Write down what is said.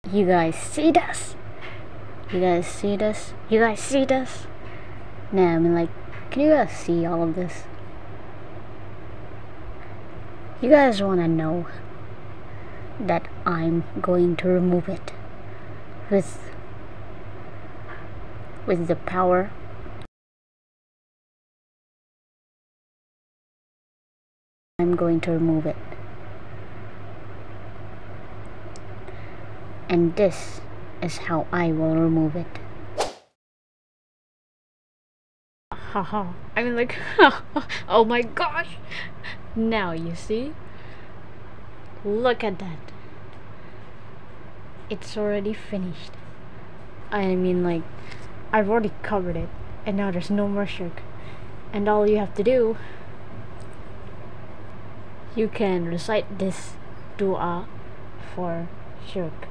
You guys see this? You guys see this? You guys see this? Nah, I mean, like, can you guys see all of this? You guys wanna know that I'm going to remove it with the power. I'm going to remove it. And this is how I will remove it. Haha. I mean, like, oh my gosh. Now you see? Look at that. It's already finished. I mean, like, I've already covered it, and now there's no more shirk. And all you have to do, you can recite this dua for shirk.